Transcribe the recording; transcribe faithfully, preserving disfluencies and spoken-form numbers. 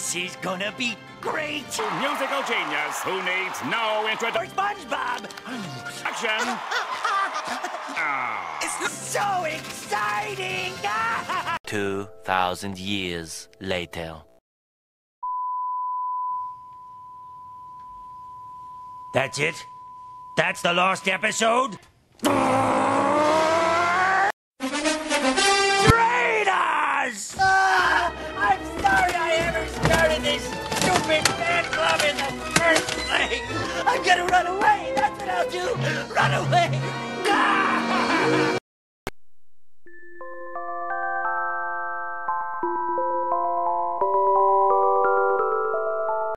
This is gonna be great! Musical genius who needs no introduction. SpongeBob! Action! Oh. It's so exciting! Two thousand years later. That's it? That's the last episode? Traitors! Ah, I'm sorry I ever started this stupid fan club in the first place! I'm gonna run away! That's what I'll do! Run away!